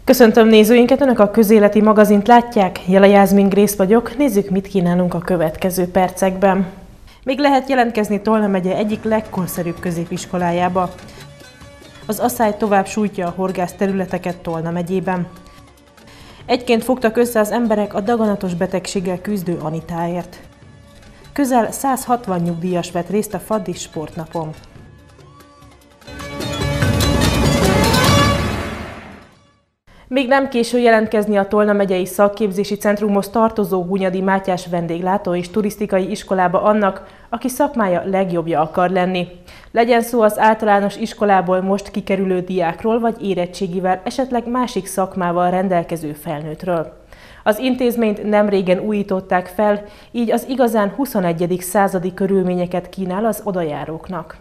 Köszöntöm nézőinket, Önök a közéleti magazint látják, Jele Jászmin Grész vagyok, nézzük, mit kínálunk a következő percekben. Még lehet jelentkezni Tolna megye egyik legkorszerűbb középiskolájába. Az asszály tovább sújtja a horgász területeket Tolna megyében. Egyként fogtak össze az emberek a daganatos betegséggel küzdő Anitáért. Közel 160 nyugdíjas vett részt a Faddis sportnapon. Még nem késő jelentkezni a Tolna megyei szakképzési centrumhoz tartozó Hunyadi Mátyás vendéglátó és turisztikai iskolába annak, aki szakmája legjobbja akar lenni. Legyen szó az általános iskolából most kikerülő diákról, vagy érettségivel, esetleg másik szakmával rendelkező felnőttről. Az intézményt nemrégen újították fel, így az igazán 21. századi körülményeket kínál az odajáróknak.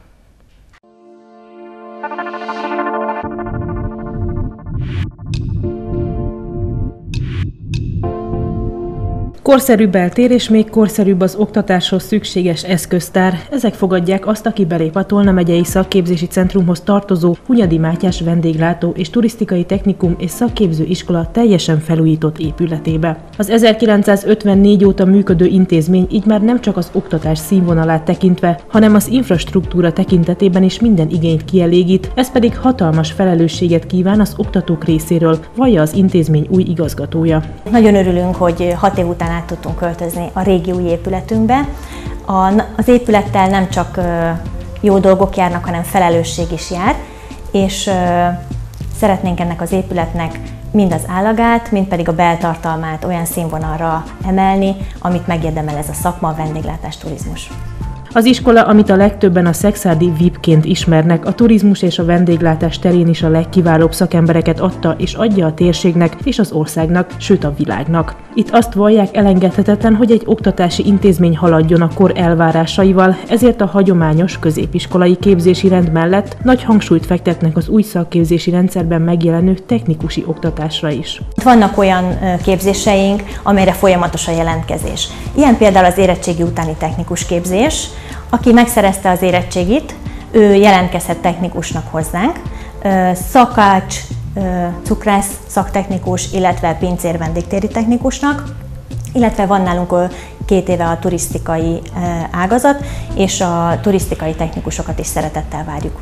Korszerűbb eltér és még korszerűbb az oktatáshoz szükséges eszköztár. Ezek fogadják azt, aki belép a Tolna megyei szakképzési centrumhoz tartozó Hunyadi Mátyás vendéglátó és turisztikai technikum és szakképző iskola teljesen felújított épületébe. Az 1954 óta működő intézmény így már nem csak az oktatás színvonalát tekintve, hanem az infrastruktúra tekintetében is minden igényt kielégít, ez pedig hatalmas felelősséget kíván az oktatók részéről, vallja az intézmény új igazgatója. Nagyon örülünk, hogy 6 év után át tudtunk költözni a régi új épületünkbe. Az épülettel nem csak jó dolgok járnak, hanem felelősség is jár, és szeretnénk ennek az épületnek mind az állagát, mind pedig a beltartalmát olyan színvonalra emelni, amit megérdemel ez a szakma, a vendéglátás, turizmus. Az iskola, amit a legtöbben a szekszárdi VIP-ként ismernek, a turizmus és a vendéglátás terén is a legkiválóbb szakembereket adta és adja a térségnek és az országnak, sőt a világnak. Itt azt vallják, elengedhetetlen, hogy egy oktatási intézmény haladjon a kor elvárásaival, ezért a hagyományos középiskolai képzési rend mellett nagy hangsúlyt fektetnek az új szakképzési rendszerben megjelenő technikusi oktatásra is. Vannak olyan képzéseink, amelyre folyamatos a jelentkezés. Ilyen például az érettségi utáni technikus képzés. Aki megszerezte az érettségit, ő jelentkezhet technikusnak hozzánk, szakács, cukrász szaktechnikus, illetve pincér vendégtéri technikusnak, illetve van nálunk 2 éve a turisztikai ágazat, és a turisztikai technikusokat is szeretettel várjuk.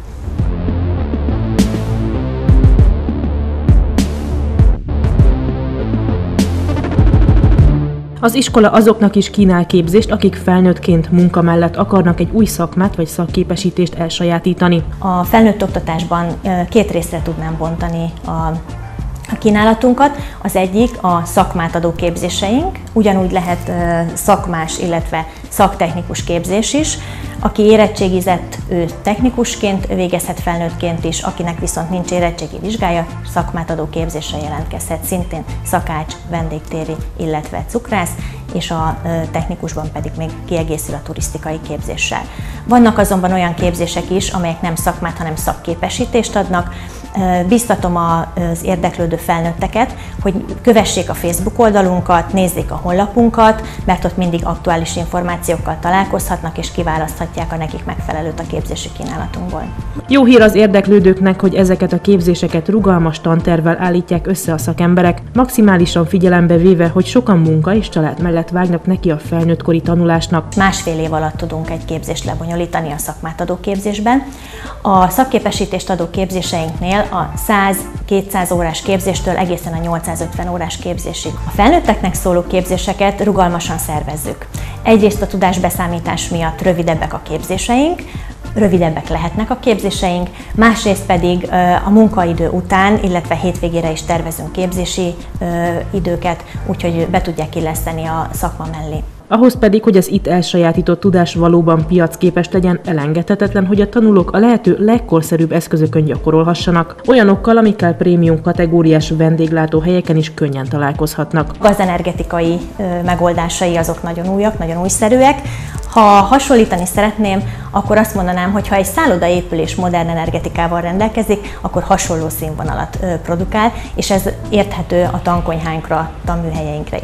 Az iskola azoknak is kínál képzést, akik felnőttként munka mellett akarnak egy új szakmát vagy szakképesítést elsajátítani. A felnőtt oktatásban 2 részre tudnám bontani a kínálatunkat. Az egyik a szakmát adó képzéseink, ugyanúgy lehet szakmás, illetve szaktechnikus képzés is. Aki érettségizett, ő technikusként végezhet felnőttként is, akinek viszont nincs érettségi vizsgája, szakmát adó képzésre jelentkezhet, szintén szakács, vendégtéri, illetve cukrász, és a technikusban pedig még kiegészül a turisztikai képzéssel. Vannak azonban olyan képzések is, amelyek nem szakmát, hanem szakképesítést adnak. Biztatom az érdeklődő felnőtteket, hogy kövessék a Facebook oldalunkat, nézzék a honlapunkat, mert ott mindig aktuális információkkal találkozhatnak és kiválaszthatják a nekik megfelelőt a képzési kínálatunkból. Jó hír az érdeklődőknek, hogy ezeket a képzéseket rugalmas tantervvel állítják össze a szakemberek, maximálisan figyelembe véve, hogy sokan munka és család mellett vágnak neki a felnőttkori tanulásnak. 1,5 év alatt tudunk egy képzést lebonyolítani a szakmát adó képzésben. A szakképesítést adó képzéseinknél a 100-200 órás képzéstől egészen a 850 órás képzésig. A felnőtteknek szóló képzéseket rugalmasan szervezzük. Egyrészt a tudásbeszámítás miatt rövidebbek a képzéseink, rövidebbek lehetnek a képzéseink, másrészt pedig a munkaidő után, illetve hétvégére is tervezünk képzési időket, úgyhogy be tudják illeszteni a szakma mellé. Ahhoz pedig, hogy az itt elsajátított tudás valóban piacképes legyen, elengedhetetlen, hogy a tanulók a lehető legkorszerűbb eszközökön gyakorolhassanak, olyanokkal, amikkel prémium kategóriás vendéglátóhelyeken is könnyen találkozhatnak. A gazenergetikai megoldásai azok nagyon újak, nagyon újszerűek. Ha hasonlítani szeretném, akkor azt mondanám, hogy ha egy szállodaépülés modern energetikával rendelkezik, akkor hasonló színvonalat produkál, és ez érthető a tankonyháinkra, tanműhelyeinkre is.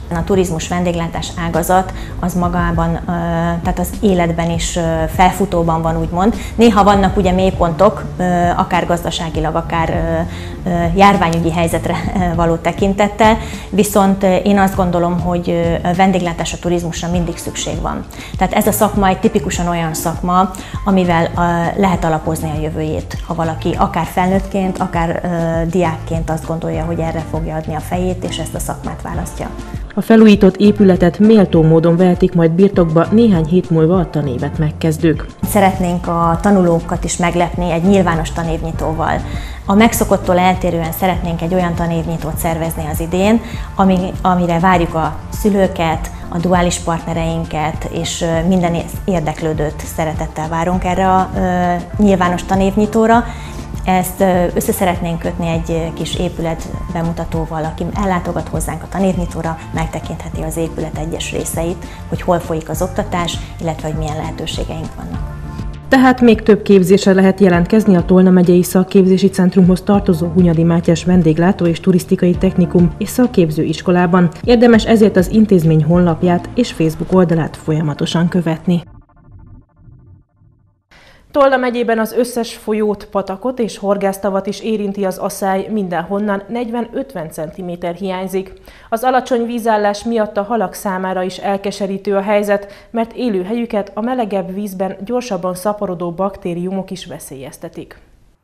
A turizmus vendéglátás ágazat az magában, tehát az életben is felfutóban van, úgymond. Néha vannak ugye mélypontok, akár gazdaságilag, akár járványügyi helyzetre való tekintettel, viszont én azt gondolom, hogy vendéglátásra, turizmusra mindig szükség van. Tehát ez a szakma egy tipikusan olyan szakma, amivel lehet alapozni a jövőjét, ha valaki akár felnőttként, akár diákként azt gondolja, hogy erre fogja adni a fejét, és ezt a szakmát választja. A felújított épületet méltó módon vehetik majd birtokba néhány hét múlva a tanévet megkezdők. Szeretnénk a tanulókat is meglepni egy nyilvános tanévnyitóval. A megszokottól eltérően szeretnénk egy olyan tanévnyitót szervezni az idén, amire várjuk a szülőket, a duális partnereinket, és minden érdeklődőt szeretettel várunk erre a nyilvános tanévnyitóra. Ezt össze szeretnénk kötni egy kis épület bemutatóval, aki ellátogat hozzánk a tanévnyitóra, megtekintheti az épület egyes részeit, hogy hol folyik az oktatás, illetve hogy milyen lehetőségeink vannak. Tehát még több képzésre lehet jelentkezni a Tolna megyei szakképzési centrumhoz tartozó Hunyadi Mátyás vendéglátó és turisztikai technikum és szakképzőiskolában. Érdemes ezért az intézmény honlapját és Facebook oldalát folyamatosan követni. Tolna megyében az összes folyót, patakot és horgásztavat is érinti az aszály, mindenhonnan 40-50 cm hiányzik. Az alacsony vízállás miatt a halak számára is elkeserítő a helyzet, mert élőhelyüket a melegebb vízben gyorsabban szaporodó baktériumok is veszélyeztetik.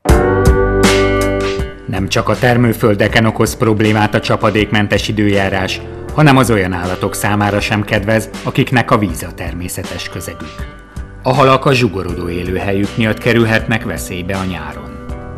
Nem csak a termőföldeken okoz problémát a csapadékmentes időjárás, hanem az olyan állatok számára sem kedvez, akiknek a víz a természetes közegük. A halak a zsugorodó élőhelyük miatt kerülhetnek veszélybe a nyáron.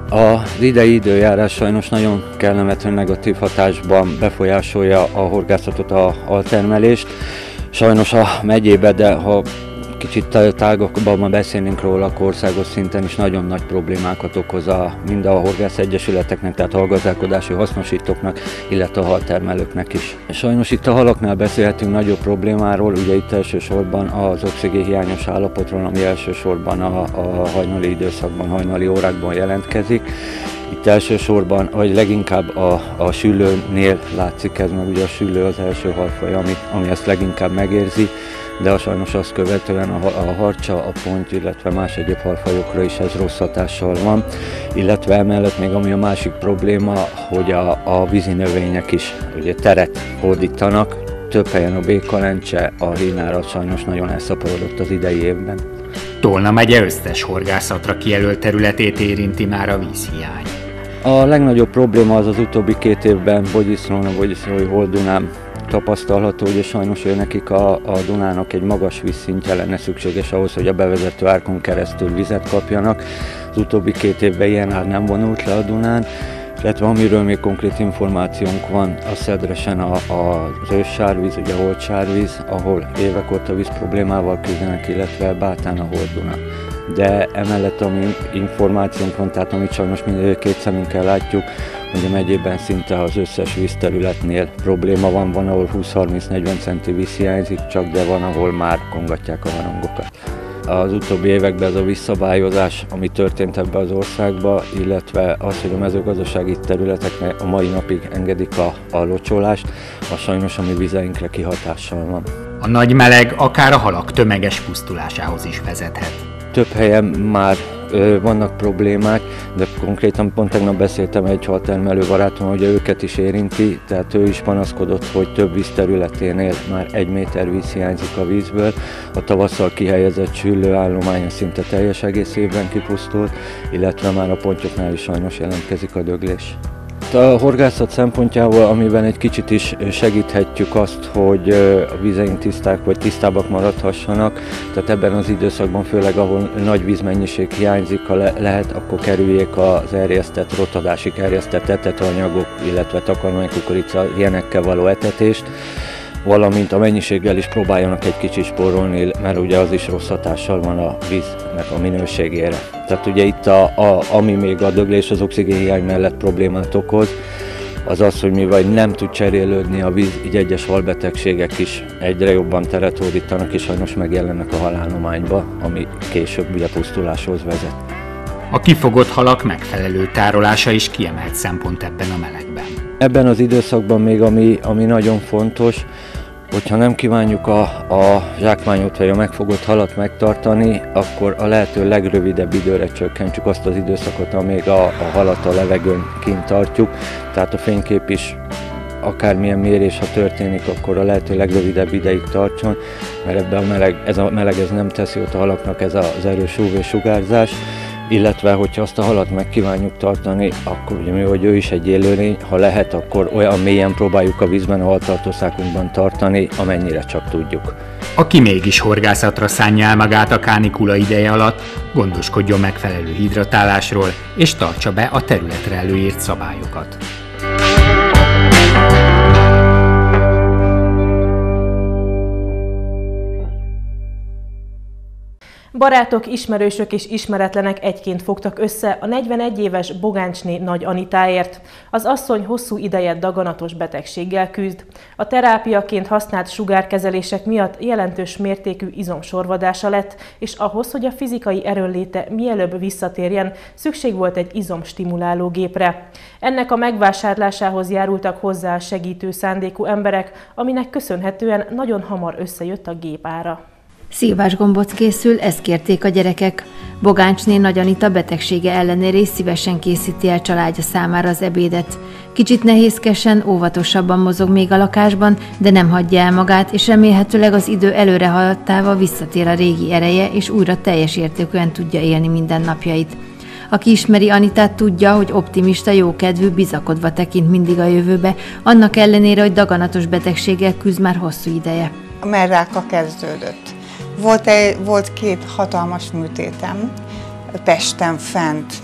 Az idei időjárás sajnos nagyon kellemetlen negatív hatásban befolyásolja a horgászatot, a haltermelést. Sajnos a megyébe, de ha kicsit tágakban beszélnénk róla, akkor országos szinten is nagyon nagy problémákat okoz mind a horgászegyesületeknek, tehát a halgazdálkodási hasznosítóknak, illetve a haltermelőknek is. Sajnos itt a halaknál beszélhetünk nagyobb problémáról, ugye itt elsősorban az oxigénhiányos állapotról, ami elsősorban a hajnali időszakban, hajnali órákban jelentkezik. Itt elsősorban, vagy leginkább a süllőnél látszik ez, meg ugye a süllő az első halfaj, ami ezt leginkább megérzi, de sajnos azt követően a harcsa, a ponty, illetve más egyéb halfajokra is ez rossz hatással van, illetve emellett még ami a másik probléma, hogy a vízi növények is ugye teret hódítanak, több helyen a békalencse, a hínárat sajnos nagyon elszaporodott az idei évben. Tolna megye összes horgászatra kijelölt területét érinti már a vízhiány. A legnagyobb probléma az utóbbi 2 évben Bogyiszlón, a Bogyiszlói Holdunán tapasztalható, hogy sajnos nekik a Dunának egy magas vízszintje lenne szükséges ahhoz, hogy a bevezető árkon keresztül vizet kapjanak. Az utóbbi 2 évben ilyen ár nem vonult le a Dunán, illetve amiről még konkrét információnk van, a Szedresen az őssárvíz, ugye a holtsárvíz, ahol évek óta víz problémával küzdenek, illetve Bátán a Holduna. De emellett ami információnk van, tehát amit sajnos mind két szemünkkel látjuk, hogy a megyében szinte az összes vízterületnél probléma van, ahol 20-30-40 centi víz hiányzik, csak de van, ahol már kongatják a harangokat. Az utóbbi években ez a vízszabályozás, ami történt ebbe az országba, illetve az, hogy a mezőgazdasági területeknek a mai napig engedik a locsolást, az sajnos a mi vizeinkre kihatással van. A nagy meleg akár a halak tömeges pusztulásához is vezethet. Több helyen már vannak problémák, de konkrétan pont tegnap beszéltem egy haltermelő barátom, hogy őket is érinti, tehát ő is panaszkodott, hogy több vízterületénél már 1 méter víz hiányzik a vízből. A tavasszal kihelyezett süllőállománya szinte teljes egészében kipusztult, illetve már a pontyoknál is sajnos jelentkezik a döglés. A horgászat szempontjából, amiben egy kicsit is segíthetjük azt, hogy a vízeink tiszták vagy tisztábbak maradhassanak, tehát ebben az időszakban, főleg ahol nagy vízmennyiség hiányzik, ha lehet, akkor kerüljék az erjesztett, rotadásig erjesztett etetanyagok, illetve takarmánykukorica, ilyenekkel való etetést, valamint a mennyiséggel is próbáljanak egy kicsit spórolni, mert ugye az is rossz hatással van a víznek a minőségére. Tehát ugye itt ami még a döglés, az oxigénhiány mellett problémát okoz, az az, hogy mivel nem tud cserélődni a víz, így egyes halbetegségek is egyre jobban teret hódítanak, és sajnos megjelennek a halállományba, ami később ugye pusztuláshoz vezet. A kifogott halak megfelelő tárolása is kiemelt szempont ebben a melegben. Ebben az időszakban még ami nagyon fontos, hogyha nem kívánjuk a zsákmányot vagy a megfogott halat megtartani, akkor a lehető legrövidebb időre csökkentsük azt az időszakot, amíg a halat a levegőn kint tartjuk. Tehát a fénykép is akármilyen mérés, ha történik, akkor a lehető legrövidebb ideig tartson, mert ebben ez a meleg nem teszi ott a halaknak, ez az erős UV-sugárzás. Illetve, hogyha azt a halat meg kívánjuk tartani, akkor ugye mi, hogy ő is egy élőlény, ha lehet, akkor olyan mélyen próbáljuk a vízben, a haltartószákunkban tartani, amennyire csak tudjuk. Aki mégis horgászatra szánja el magát a kánikula ideje alatt, gondoskodjon megfelelő hidratálásról, és tartsa be a területre előírt szabályokat. Barátok, ismerősök és ismeretlenek egyként fogtak össze a 41 éves Bogáncsné Nagy Anitáért. Az asszony hosszú ideje daganatos betegséggel küzd. A terápiaként használt sugárkezelések miatt jelentős mértékű izomsorvadása lett, és ahhoz, hogy a fizikai erőnléte mielőbb visszatérjen, szükség volt egy izomstimuláló gépre. Ennek a megvásárlásához járultak hozzá a segítő szándékú emberek, aminek köszönhetően nagyon hamar összejött a gép ára. Szilvásgombóc készül, ezt kérték a gyerekek. Bogáncsné Nagy Anita betegsége ellenére is szívesen készíti el családja számára az ebédet. Kicsit nehézkesen, óvatosabban mozog még a lakásban, de nem hagyja el magát, és remélhetőleg az idő előre haladtával visszatér a régi ereje, és újra teljes értékűen tudja élni mindennapjait. Aki ismeri Anitát, tudja, hogy optimista, jókedvű, bizakodva tekint mindig a jövőbe, annak ellenére, hogy daganatos betegséggel küzd már hosszú ideje. A mellráka kezdődött. Volt 2 hatalmas műtétem Pesten fent.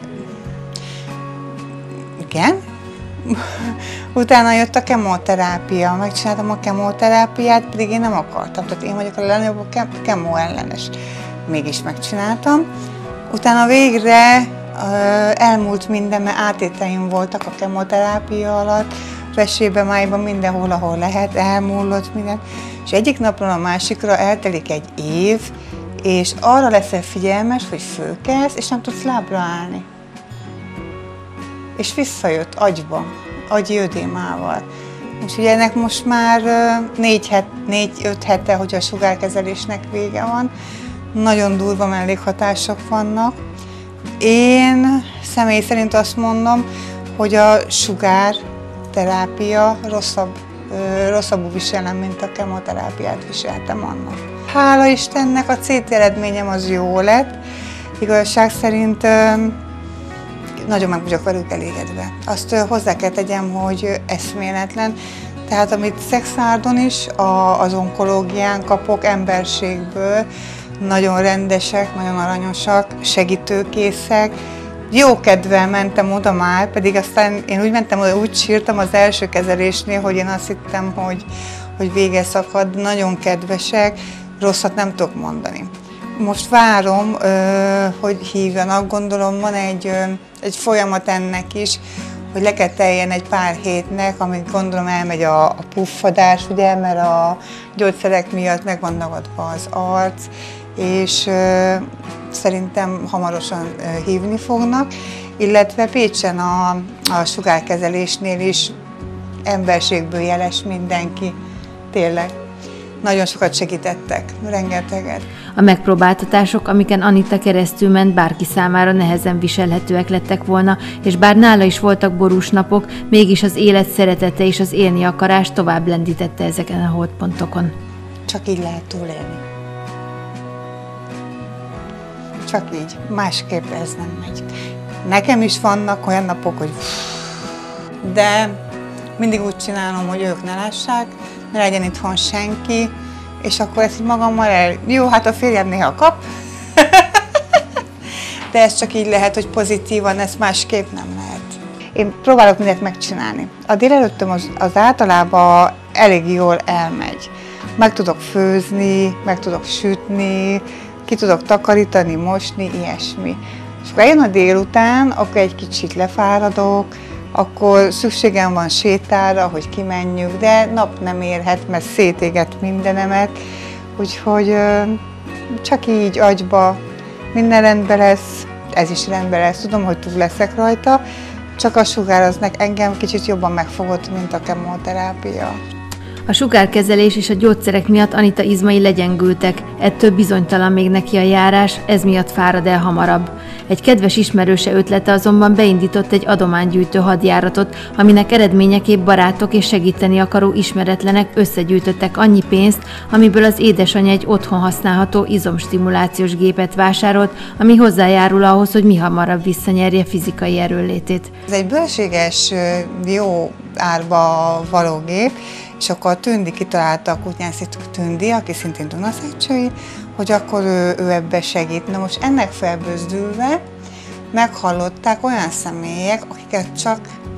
Igen. Utána jött a kemoterápia. Megcsináltam a kemoterápiát, pedig én nem akartam. Tehát én vagyok a legnagyobb kemó ellenes. Mégis megcsináltam. Utána végre elmúlt minden, mert átéteim voltak a kemoterápia alatt. Vesébe, májban, mindenhol, ahol lehet, elmúlott minden. És egyik napról a másikra eltelik egy év, és arra leszel figyelmes, hogy fölkelsz, és nem tudsz lábra állni. És visszajött agyba, agyi ödémával. Úgyhogy ennek most már 4-5 hete, hogy a sugárkezelésnek vége van. Nagyon durva mellékhatások vannak. Én személy szerint azt mondom, hogy a sugárterápia rosszabbul viselem, mint a kemoterápiát viseltem annak. Hála Istennek a CT eredményem az jó lett. Igazság szerint nagyon meg vagyok velük elégedve. Azt hozzá kell tegyem, hogy eszméletlen. Tehát amit Szexárdon is, az onkológián kapok emberségből, nagyon rendesek, nagyon aranyosak, segítőkészek. Jó kedvel mentem oda már, pedig aztán én úgy mentem oda, úgy sírtam az első kezelésnél, hogy én azt hittem, hogy vége szakad, nagyon kedvesek, rosszat nem tudok mondani. Most várom, hogy hívjanak, gondolom van egy folyamat ennek is, hogy le kell teljen egy pár hétnek, amit gondolom elmegy a puffadás, ugye, mert a gyógyszerek miatt meg van dagadva az arc, és szerintem hamarosan hívni fognak, illetve Pécsen a sugárkezelésnél is emberségből jeles mindenki, tényleg. Nagyon sokat segítettek, rengeteget. A megpróbáltatások, amiken Anita keresztül ment, bárki számára nehezen viselhetőek lettek volna, és bár nála is voltak borús napok, mégis az élet szeretete és az élni akarás tovább lendítette ezeken a holdpontokon. Csak így lehet túlélni. Csak így, másképp ez nem megy. Nekem is vannak olyan napok, hogy de mindig úgy csinálom, hogy ők ne lássák, ne legyen itthon senki, és akkor ezt így magammal Jó, hát a férjem néha kap, de ez csak így lehet, hogy pozitívan, ez másképp nem lehet. Én próbálok mindent megcsinálni. A délelőttöm az általában elég jól elmegy. Meg tudok főzni, meg tudok sütni, ki tudok takarítani, mosni, ilyesmi. És akkor jön a délután, akkor egy kicsit lefáradok, akkor szükségem van sétára, hogy kimenjünk, de nap nem érhet, mert szétéget mindenemet. Úgyhogy csak így agyba minden rendben lesz, ez is rendben lesz, tudom, hogy túl leszek rajta, csak a sugároznak engem kicsit jobban megfogott, mint a kemoterápia. A sugárkezelés és a gyógyszerek miatt Anita izmai legyengültek, ettől bizonytalan még neki a járás, ez miatt fárad el hamarabb. Egy kedves ismerőse ötlete azonban beindított egy adománygyűjtő hadjáratot, aminek eredményeképp barátok és segíteni akaró ismeretlenek összegyűjtöttek annyi pénzt, amiből az édesanyja egy otthon használható izomstimulációs gépet vásárolt, ami hozzájárul ahhoz, hogy mihamarabb visszanyerje fizikai erőnlétét. Ez egy bőséges, jó árba való gép, és akkor a Tündi kitalálta, a Kutnyászi Tündi, aki szintén Dunaszécsői, hogy akkor ő ebbe segít. Na most ennek felbőzdülve meghallották olyan személyek, akiket csak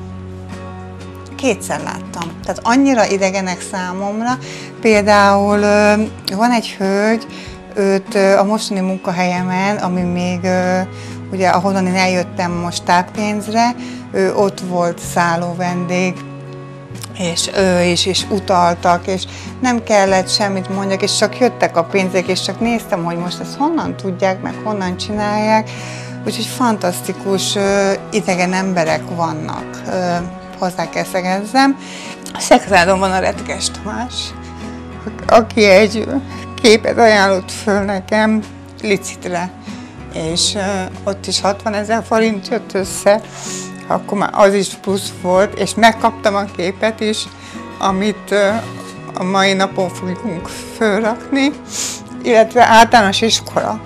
kétszer láttam. Tehát annyira idegenek számomra. Például van egy hölgy, őt a mostani munkahelyemen, ami még ugye ahonnan én eljöttem most táppénzre, ő ott volt szálló vendég, és ő is utaltak, és nem kellett semmit mondjak, és csak jöttek a pénzek, és csak néztem, hogy most ezt honnan tudják, meg honnan csinálják. Úgyhogy fantasztikus idegen emberek vannak, hozzá kell szegezzem. A Szexádon van a Retkes Tamás, aki egy képet ajánlott föl nekem licitre, és ott is 60 000 forint jött össze, akkor már az is plusz volt, és megkaptam a képet is, amit a mai napon fogunk fölrakni, illetve általános iskola.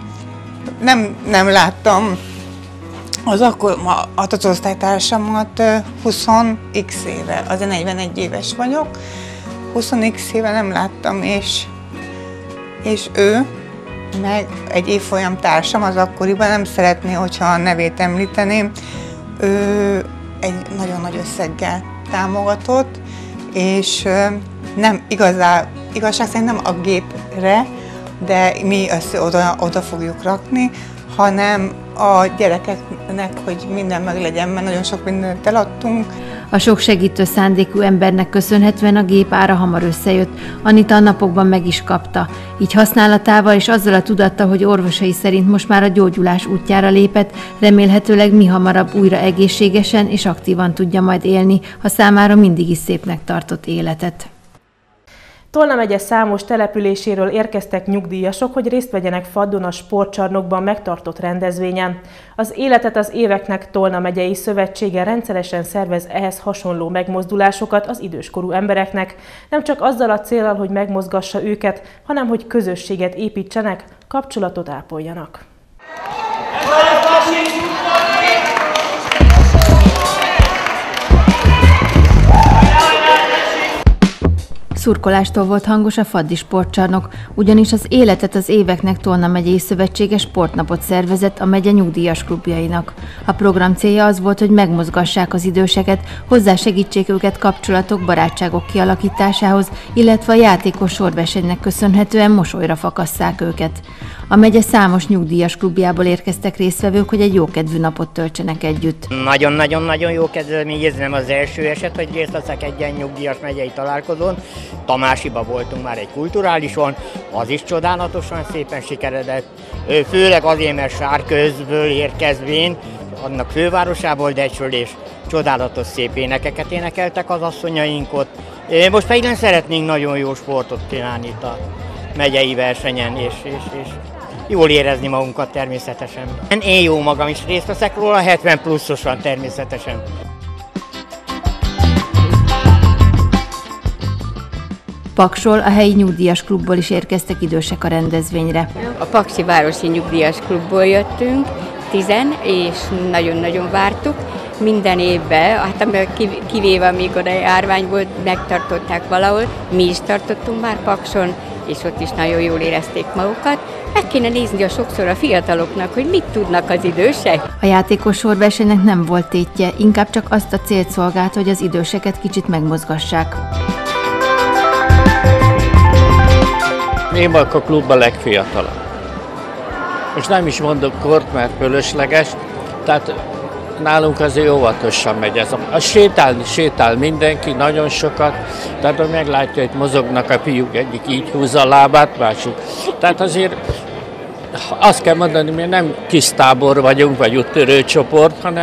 Nem láttam az akkor a osztálytársamat 20x éve, azért 41 éves vagyok, 20x éve nem láttam, és ő, meg egy évfolyam társam az akkoriban, nem szeretné, hogyha a nevét említeném, ő egy nagyon nagy összeggel támogatott, és nem igazság szerint nem a gépre, de mi ezt oda fogjuk rakni, hanem a gyerekeknek, hogy minden meglegyen, mert nagyon sok mindent eladtunk. A sok segítő szándékú embernek köszönhetően a gép ára hamar összejött. Anita a napokban meg is kapta. Így használatával és azzal a tudattal, hogy orvosai szerint most már a gyógyulás útjára lépett, remélhetőleg mihamarabb újra egészségesen és aktívan tudja majd élni a számára mindig is szépnek tartott életet. Tolna megye számos településéről érkeztek nyugdíjasok, hogy részt vegyenek Faddon a sportcsarnokban megtartott rendezvényen. Az Életet az éveknek Tolna megyei szövetsége rendszeresen szervez ehhez hasonló megmozdulásokat az időskorú embereknek, nem csak azzal a céllal, hogy megmozgassa őket, hanem hogy közösséget építsenek, kapcsolatot ápoljanak. Szurkolástól volt hangos a Faddi sportcsarnok, ugyanis az Életet az éveknek Tolna megyei szövetsége sportnapot szervezett a megye nyugdíjas klubjainak. A program célja az volt, hogy megmozgassák az időseket, hozzásegítsék őket kapcsolatok, barátságok kialakításához, illetve a játékos sorversenynek köszönhetően mosolyra fakasszák őket. A megye számos nyugdíjas klubjából érkeztek résztvevők, hogy egy jókedvű napot töltsenek együtt. Nagyon-nagyon jó kedvelmény, ez nem az első eset, hogy részt veszek egy ilyen nyugdíjas megyei találkozón. Tamásiba voltunk már egy kulturálison, az is csodálatosan szépen sikeredett, főleg azért, mert Sárközből érkezvén, annak fővárosából Decsről, és csodálatos szép énekeket énekeltek az asszonyaink ott. Most pedig szeretnénk nagyon jó sportot csinálni itt a megyei versenyen, és jól érezni magunkat természetesen. Én jó magam is részt veszek róla, 70 pluszosan természetesen. Paksról, a helyi nyugdíjas klubból is érkeztek idősek a rendezvényre. A Paksi Városi Nyugdíjas Klubból jöttünk, 10, és nagyon-nagyon vártuk. Minden évben, hát kivéve amikor a járvány volt, megtartották valahol, mi is tartottunk már Pakson, és ott is nagyon jól érezték magukat. Meg kéne nézni sokszor a fiataloknak, hogy mit tudnak az idősek. A játékos sorversenynek nem volt tétje, inkább csak azt a célt szolgált, hogy az időseket kicsit megmozgassák. Én vagyok a klubban legfiatalabb. Most nem is mondok kort, mert fölösleges, tehát nálunk azért óvatosan megy ez. Sétál mindenki, nagyon sokat, tehát meglátja, hogy mozognak a fiúk, egyik így húzza a lábát, másik. Tehát azért azt kell mondani, mi nem kis tábor vagyunk, vagy úttörő csoport, hanem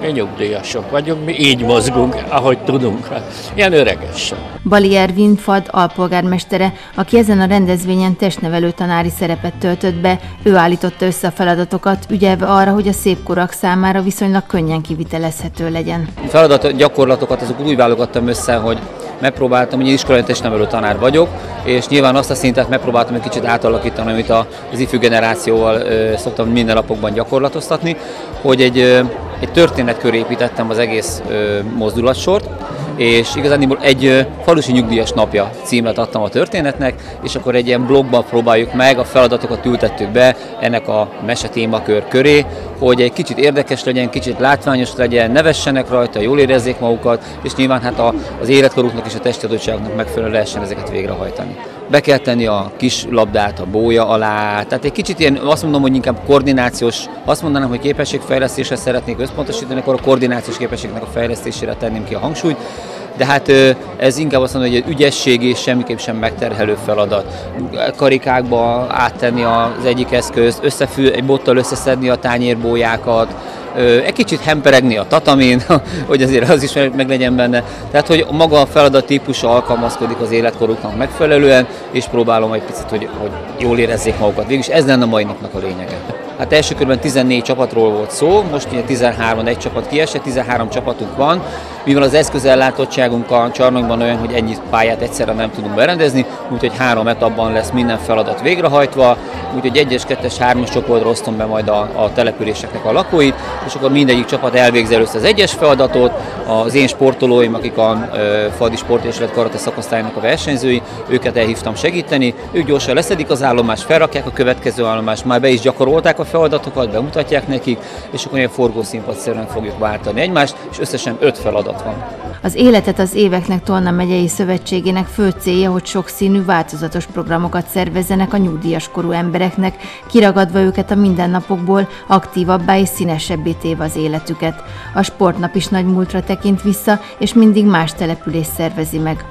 Mi nyugdíjasok vagyunk, mi így mozgunk, ahogy tudunk, ilyen öregesen. Bali Ervin FAD alpolgármestere, aki ezen a rendezvényen testnevelő tanári szerepet töltött be, ő állította össze a feladatokat, ügyelve arra, hogy a szépkorak számára viszonylag könnyen kivitelezhető legyen. A feladat gyakorlatokat azok úgy válogattam össze, hogy megpróbáltam, hogy iskolai testnevelő tanár vagyok, és nyilván azt a szintet megpróbáltam egy kicsit átalakítani, amit az ifjú generációval szoktam minden napokban gyakorlatoztatni, hogy egy történetköré építettem az egész mozdulatsort, és igazán egy falusi nyugdíjas napja címet adtam a történetnek, és akkor egy ilyen blogban próbáljuk meg, a feladatokat ültettük be ennek a mese témakör köré, hogy egy kicsit érdekes legyen, kicsit látványos legyen, nevessenek rajta, jól érezzék magukat, és nyilván hát az életkoruknak és a testiadottságnak megfelelően lehessen ezeket végrehajtani. Be kell tenni a kis labdát a bója alá, tehát egy kicsit ilyen, azt mondom, hogy inkább koordinációs, azt mondanám, hogy képességfejlesztésre szeretnék összpontosítani, akkor a koordinációs képességnek a fejlesztésére tenném ki a hangsúlyt, de hát ez inkább azt mondom, hogy egy ügyesség és semmiképp sem megterhelő feladat. Karikákba áttenni az egyik eszközt, egy bottal összeszedni a tányérbójákat, egy kicsit hemperegni a tatamin, hogy azért az is meg legyen benne. Tehát, hogy maga a feladat típusa alkalmazkodik az életkoruknak megfelelően, és próbálom egy picit, hogy jól érezzék magukat. Végülis ez lenne a mai napnak a lényege. Hát első körben 14 csapatról volt szó, most ugye 13, egy csapat kiesett, 13 csapatunk van, mivel az eszközellátottságunk a csarnokban olyan, hogy ennyi pályát egyszerre nem tudunk berendezni, úgyhogy 3 etapban lesz minden feladat végrehajtva, úgyhogy 1-es, 2-es, 3-as csoportra osztom be majd a településeknek a lakóit, és akkor mindegyik csapat elvégzi először az 1-es feladatot, az én sportolóim, akik a fadi sport és karate szakosztálynak a versenyzői, őket elhívtam segíteni, ők gyorsan leszedik az állomást, felrakják a következő állomást, már be is gyakorolták a feladatokat, bemutatják nekik, és akkor ilyen forgószínpadszerűen fogjuk váltani egymást, és összesen 5 feladat van. Az Életet az éveknek Tolna megyei szövetségének fő célja, hogy sokszínű, változatos programokat szervezzenek a nyugdíjas korú embereknek, kiragadva őket a mindennapokból, aktívabbá és színesebbé téve az életüket. A sportnap is nagy múltra tekint vissza, és mindig más település szervezi meg.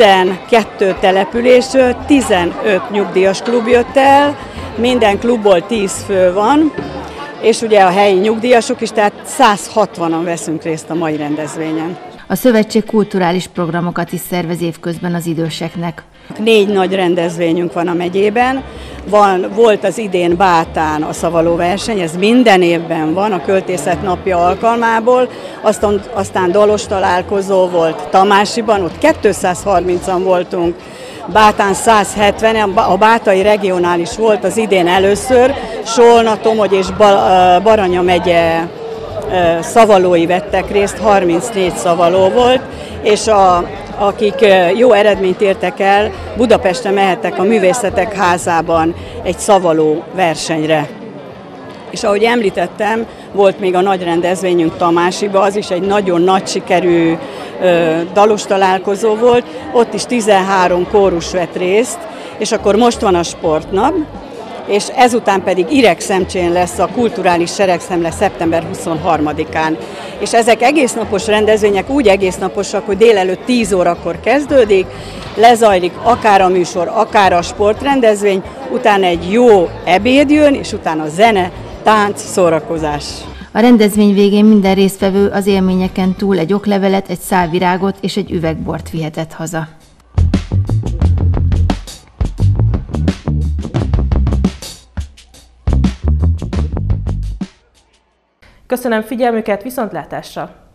12 településről 15 nyugdíjas klub jött el, minden klubból 10 fő van, és ugye a helyi nyugdíjasok is, tehát 160-an veszünk részt a mai rendezvényen. A szövetség kulturális programokat is szervez évközben az időseknek. 4 nagy rendezvényünk van a megyében, volt az idén Bátán a szavalóverseny, ez minden évben van a Költészet napja alkalmából, aztán dalos találkozó volt Tamásiban, ott 230-an voltunk, Bátán 170, a bátai regionális volt az idén először, Solna, Tomogy és Baranya megye szavalói vettek részt, 34 szavaló volt, és akik jó eredményt értek el, Budapesten mehettek a Művészetek Házában egy szavaló versenyre. És ahogy említettem, volt még a nagy rendezvényünk Tamásiba, az is egy nagyon nagy sikerű dalos találkozó volt, ott is 13 kórus vett részt, és akkor most van a sportnap, és ezután pedig Iregszemcsén lesz a kulturális seregszemle szeptember 23-án. És ezek egésznapos rendezvények, úgy egésznaposak, hogy délelőtt 10 órakor kezdődik, lezajlik akár a műsor, akár a sportrendezvény, utána egy jó ebéd jön, és utána zene, tánc, szórakozás. A rendezvény végén minden résztvevő az élményeken túl egy oklevelet, egy szál virágot és egy üveg bort vihetett haza. Köszönöm figyelmüket, viszontlátásra!